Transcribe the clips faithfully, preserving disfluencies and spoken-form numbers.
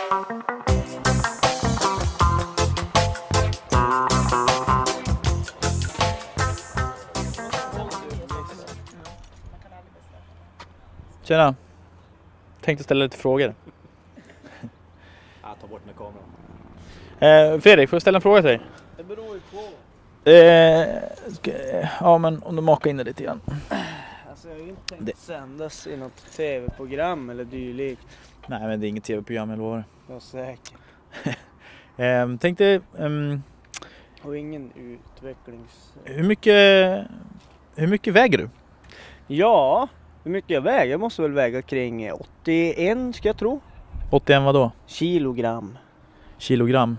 Tjena. Tänkte ställa lite frågor. Jag tar bort med kameran. Eh, Fredrik, får jag ställa en fråga till dig? Det beror ju på. Eh, ska, ja, men om du makar in det lite grann. Alltså jag har ju inte tänkt Det- sändas i något tv-program eller dylikt. Nej, men det är inget tv-program, eller vad var Jag är säker. det? Eh, tänkte, ehm, Och ingen utvecklings... hur mycket, hur mycket väger du? Ja, hur mycket jag väger? Jag måste väl väga kring åttioen ska jag tro. åttioen vad då? Kilogram. Kilogram.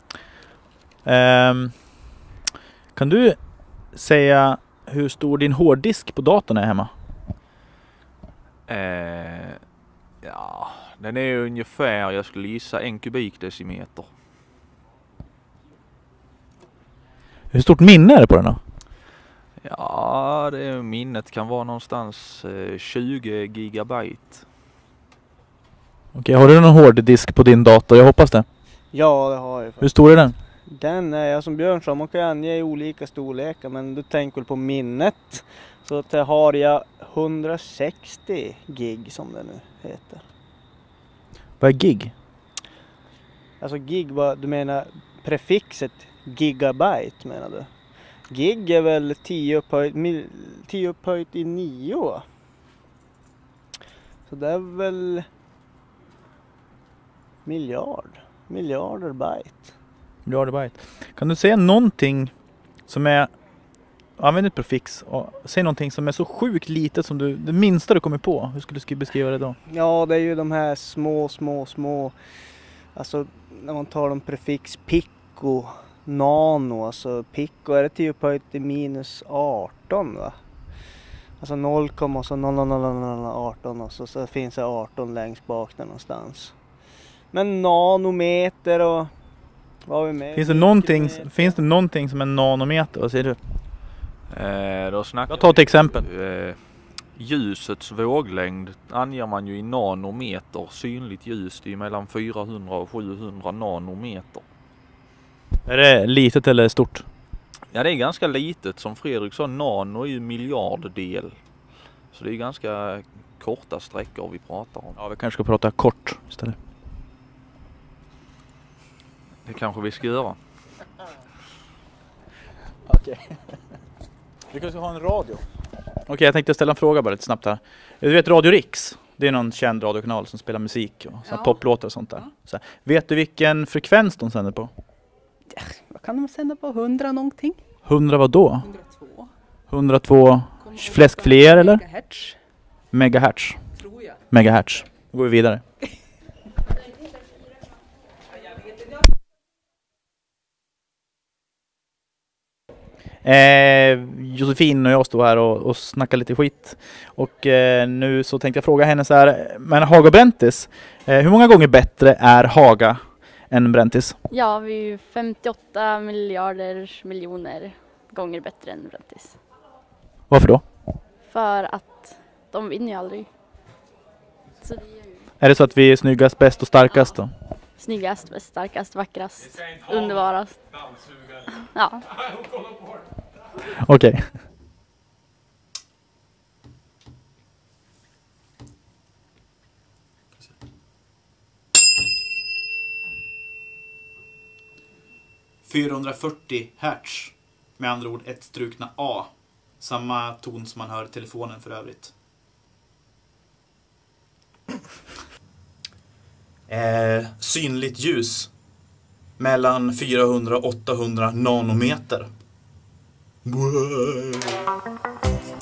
Ehm, kan du säga hur stor din hårddisk på datorn är hemma? Eh, ja, den är ju ungefär, jag skulle gissa, en kubikdecimeter. Hur stort minne är det på den då? Ja, det minnet kan vara någonstans eh, tjugo gigabyte. Okej, har du någon hårddisk på din dator? Jag hoppas det. Ja, det har jag. Hur stor är den? Den är, ja, som Björn sa, man kan ange i olika storlekar, men du tänker väl på minnet. Så att där har jag hundrasextio gig som det nu heter. Vad är gig? Alltså gig, vad du menar prefixet gigabyte menar du? Gig är väl tio upphöjt, mil, tio upphöjt i nio. Så det är väl miljard, miljarder byte. Miljarder byte. Kan du säga någonting som är, använd ett prefix och säg någonting som är så sjukt litet som du, det minsta du kommer på. Hur skulle du beskriva det då? Ja, det är ju de här små, små, små, alltså när man tar de prefix pico, nano, alltså pico är det tio upphöjt i minus arton va? Alltså noll, och så noll noll noll noll noll arton och så, så finns det arton längst bak där någonstans. Men nanometer och vad har vi med? Finns det någonting, finns det någonting som är nanometer? Vad säger du? Eh, då snackar Jag tar ett exempel. Eh, ljusets våglängd anger man ju i nanometer. Synligt ljus, det är mellan fyrahundra och sjuhundra nanometer. Är det litet eller stort? Ja, det är ganska litet. Som Fredrik sa, nano är ju miljarddel. Så det är ganska korta sträckor vi pratar om. Ja, vi kanske ska prata kort istället. Det kanske vi ska göra. Okej. Vi kanske ska ha en radio. Okej, jag tänkte ställa en fråga bara lite snabbt här. Du vet Radio Rix? Det är någon känd radiokanal som spelar musik och Ja. poplåtar och sånt där. Så här, vet du vilken frekvens de sänder på? Vad kan de sända på? hundra någonting? hundra vad då? hundratvå. hundratvå fläskfler eller? Megahertz, Megahertz. tror jag. Megahertz. Då går vi vidare. Eh, Josefin och jag står här och, och snackar lite skit. Och eh, nu så tänkte jag fråga henne så här. Men Haga Brentis, eh, hur många gånger bättre är Haga än Brentis? Ja, vi är ju femtioåtta miljarder miljoner gånger bättre än Brentis. Varför då? För att de vinner ju aldrig. Så det är ju Är det så att vi är snyggast, bäst och starkast då? snyggast, bäst, starkast, vackrast, underbarast. Ja. Okej. fyrahundrafyrtio hertz. Med andra ord ett strukna A. Samma ton som man hör i telefonen för övrigt. Eh, synligt ljus. Mellan fyrahundra och åttahundra nanometer.